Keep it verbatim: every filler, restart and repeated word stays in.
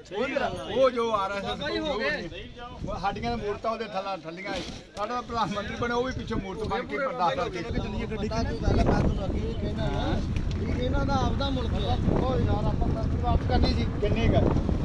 ਉਹ ਜੋ ਆ ਰਿਹਾ ਸਾਡੀਆਂ ਮੂਰਤਾਂ ਉਹਦੇ ਥੱਲਾ ਥੱਲੀਆਂ ਸਾਡਾ ਪ੍ਰਧਾਨ ਮੰਤਰੀ ਬਣੇ ਉਹ ਵੀ ਪਿੱਛੇ ਮੂਰਤ ਬਣ ਕੇ ਪਰਦਾਸ ਕਰਕੇ ਚੱਲੀਏ ਗੱਡੀ ਮੈਂ ਤੁਹਾਨੂੰ ਅੱਗੇ ਕਹਿਣਾ ਇਹਨਾਂ ਦਾ ਆਪਦਾ ਮੁਲਕ ਹੈ। ਉਹ ਯਾਰ ਆਪਾਂ ਵਾਪਸ ਕਰਨੀ ਸੀ ਕਿੰਨੇ ਕਰ